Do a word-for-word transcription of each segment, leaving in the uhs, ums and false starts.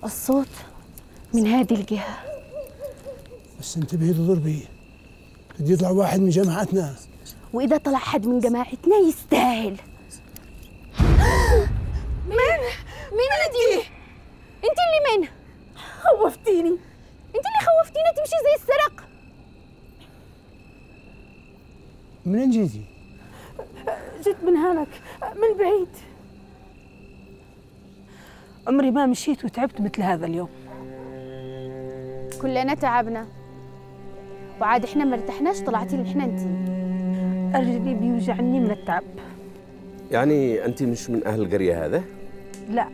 الصوت من هذه الجهة. بس انتبهي تضربي، قد يطلع واحد من جماعتنا. وإذا طلع حد من جماعتنا يستاهل. مين؟ مين انتي؟ انتي اللي مين؟ خوفتيني. انتي اللي خوفتينا تمشي زي السرق. منين جيتي؟ جيت من هناك من بعيد. عمري ما مشيت وتعبت مثل هذا اليوم. كلنا تعبنا وعاد احنا ما ارتحناش، طلعتي لحنا انتي. رجلي بيوجعني من التعب. يعني أنت مش من أهل القرية هذا؟ لا.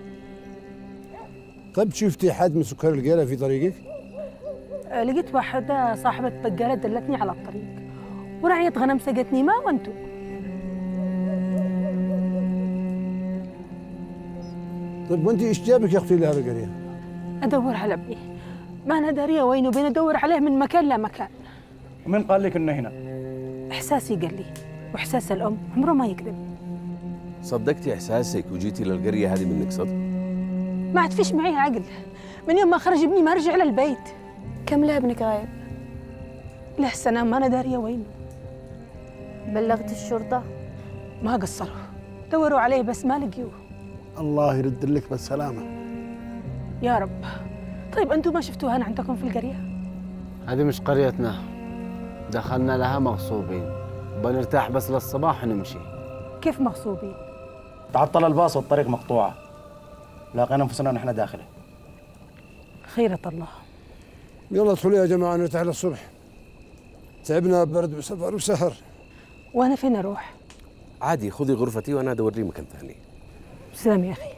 طيب شفتي حد من سكر القيلة في طريقك؟ أه لقيت واحدة صاحبة بقالة دلتني على الطريق، ورعية غنم سقتني ما وانتو. طيب وانت ايش جابك يا اختي لهذه القرية؟ أدور على ابني، ما أنا دارية وينه، بين أدور عليه من مكان لمكان. ومين قال لك إنه هنا؟ إحساسي قال لي، وإحساس الأم عمره ما يكذب. صدقتي إحساسك وجيتي للقرية هذه منك صدق؟ ما عاد فيش معي عقل، من يوم ما خرج ابني ما رجع للبيت. كم له ابنك غايب؟ له سنة ما أنا دارية وينه. بلغت الشرطة؟ ما قصروا، دوروا عليه بس ما لقيوه. الله يرد لك بالسلامة. يا رب. طيب أنتم ما شفتوها هنا عندكم في القرية؟ هذه مش قريتنا، دخلنا لها مغصوبين، بنرتاح بس للصباح ونمشي. كيف مغصوبين؟ تعطل الباص والطريق مقطوعة، لاقينا أنفسنا نحن داخله. خيرة الله. يلا ادخلوا يا جماعة نرتاح للصبح، تعبنا برد وسفر وسهر. وأنا فين أروح؟ عادي خذي غرفتي وأنا أدور لي مكان ثاني. سلام يا أخي.